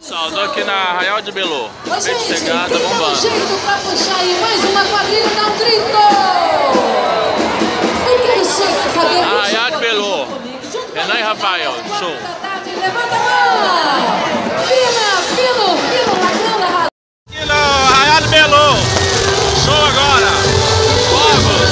Pessoal, tô aqui na Arraial de Belu. Feito chegada, bombando. Jeito pra puxar aí mais uma quadrilha, dá um grito! Eu quero saber. Arraial de Belu. Renan e Rafael, show. Levanta a mão! Filo, bacana. Aqui no Arraial de Belu. Show agora. Fogos.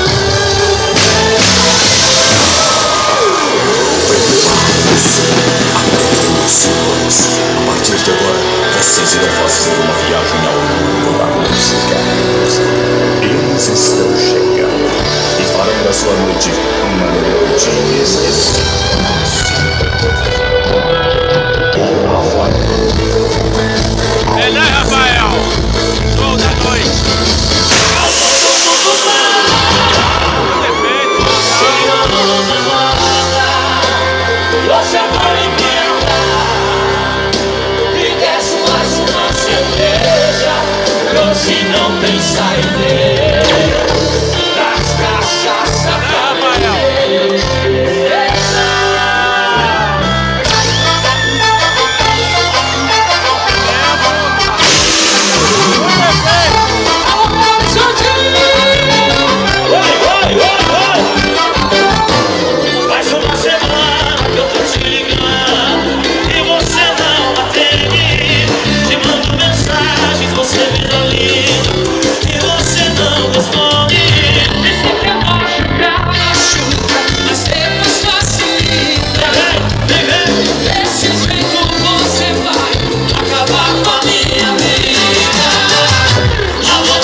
A partir de agora, vocês irão fazer uma viagem ao mundo da música. Eles estão chegando e farão da sua noite uma noite inesquecível. Renan e Rafael, show da noite. Você vai me enganar e desce mais uma cerveja. Hoje não tem saideira das cachaça pra beber. Faz uma semana que eu tô te ligando e você não atende. Te mando mensagens, você visualiza e você não responde. E sempre eu machucar, mas depois facilita. Desse jeito você vai acabar com a minha vida. Alô,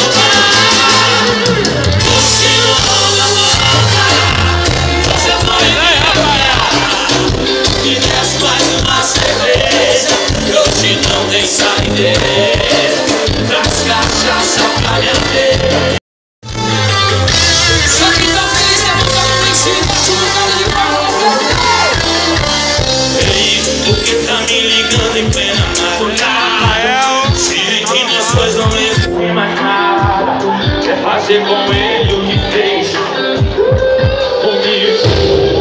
você não voltará. Você foi me desce mais uma cerveja, que hoje não tem saideira, traz cachaça pra minha vida. Só que tá feliz que a boca não tem sido chuva de barro. Ei, por que tá me ligando em plena madrugada? Se entre nós dois não existe mais nada, quer fazer com ele o que fez comigo.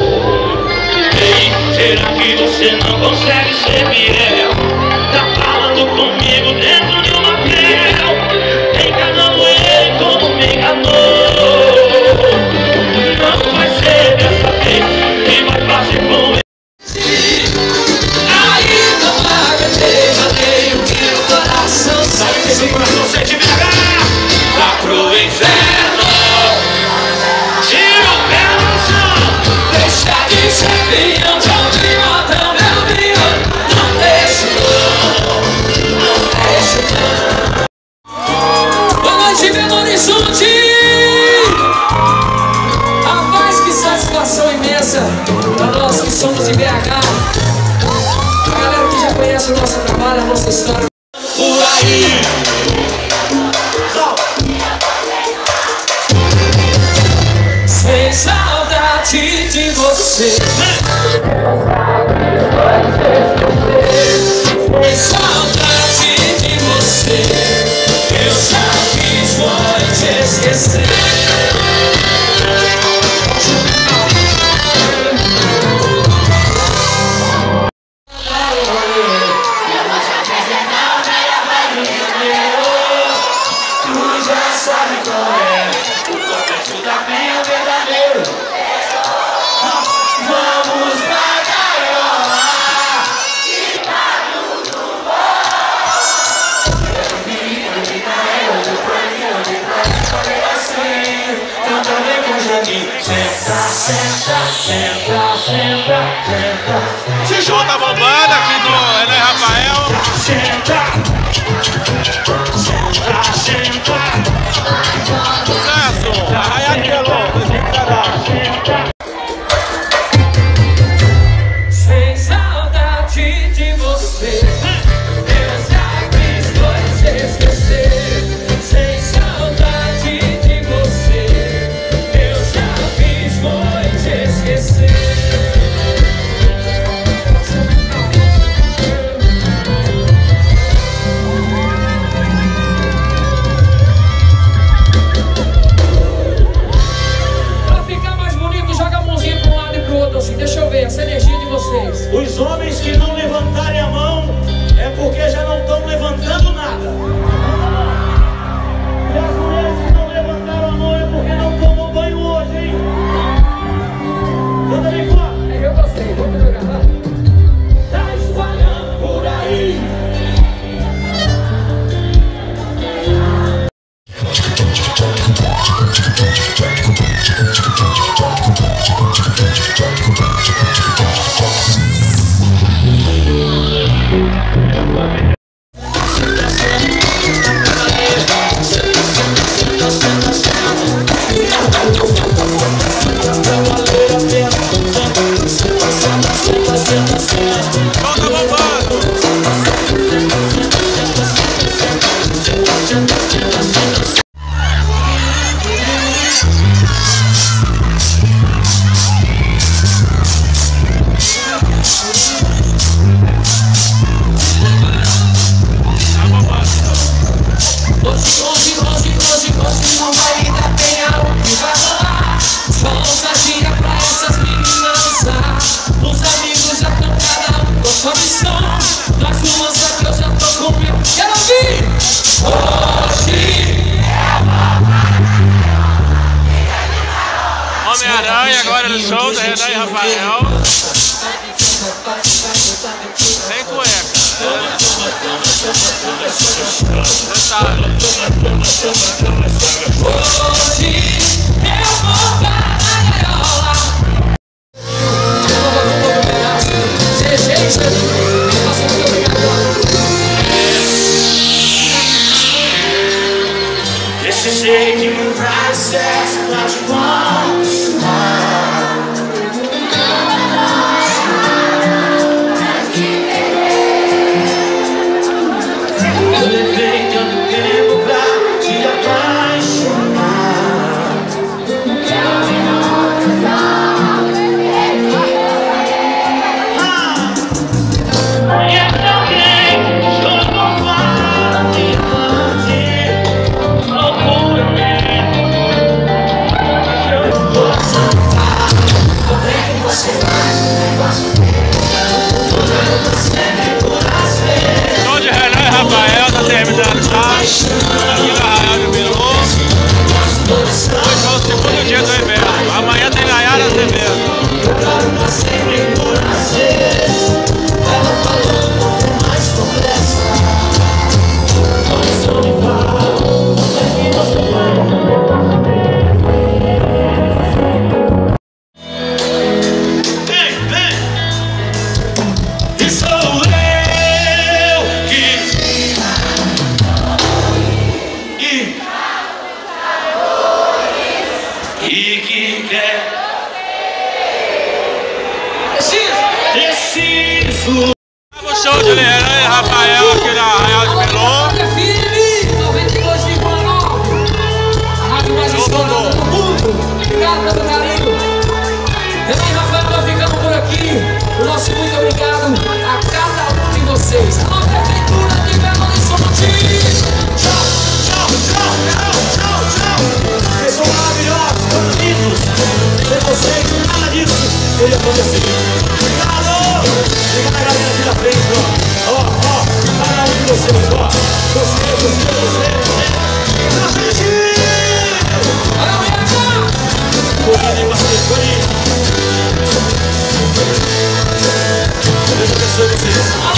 Será que você não consegue ser fiel? Tá falando comigo dentro de uma hotel, enganando ele como me enganou. Não vai ser dessa vez que vai fazer com ele. Aí não vai aguentei, matei o que o coração sabe que esse coração sente me agarrar. Tá pro inferno, tira o pé no chão, deixa de ser pião de rapaz, que satisfação imensa pra nós que somos de BH, a galera que já conhece o nosso trabalho, a nossa história. Por aí sem saudade de você, sem saudade de você, eu já fiz foi te esquecer. Tu já sabe qual é o contexto da minha verdadeira. Vamos pra gaiola e tá tudo bom. Então também com o jardim. Senta, senta, senta, senta, senta. Esse show tá bombando aqui no Renan e Rafael. Senta, senta, senta. Sucesso! Arraial de Belu. Sem saudade de você, eu já fiz foi te esquecer. Sem saudade de você, eu já fiz foi te esquecer. Essa energia de vocês. Os homens que não levantarem a mão é porque já não estão levantando nada. E as mulheres que não levantaram a mão é porque não tomou banho hoje, hein? Manda bem fora. Eu gostei, vamos jogar lá. Tá espalhando por aí. Homem-Aranha agora no show da Renan e Rafael. Sem cueca. Detalhe. Hoje eu vou para a gaiola. Esse jeito de mudar certo pra te eu levei tanto tempo pra te apaixonar. E é também estou conformado de fazer loucura mesmo. Eu posso falar, como é que você vai? Show de Renan e Rafael tá terminando, tá? Aqui na Arraial de Belo. Hoje é o segundo dia do evento. Amanhã tem Nayara Azevedo. Ela falou um pouco mais complexo. Olha só me fala, como é que você vai? Vem, vem! E sou eu que quer. Preciso. O show de Renan e Rafael aqui na Arraial de Belo. Firme, 92,9. A rádio mais estourada do mundo. Obrigado pelo carinho. Renan e Rafael, nós ficamos por aqui. O nosso muito obrigado a cada um de vocês. Alô, Prefeitura de Belo Horizonte. Tchau, tchau, tchau, tchau, tchau, tchau. Vocês são maravilhosos, são lindos. Sem vocês, nada disso teria acontecido. Obrigado! Obrigado a galera aqui na frente, ó. Ó, cada um de vocês, ó. Você. Na frente! Corrida, hein, parceiro, corrida. Deus abençoe vocês.